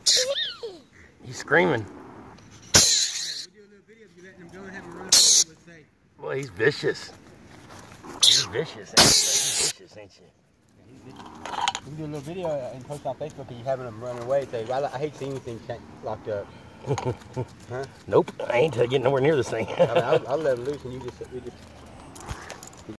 He's screaming. Boy, he's vicious. He's vicious. He's vicious, ain't you? We can do a little video and post on Facebook of you having them running away. Say, I hate seeing anything locked up. Huh? Nope, I ain't getting nowhere near this thing. I'll let them loose and you just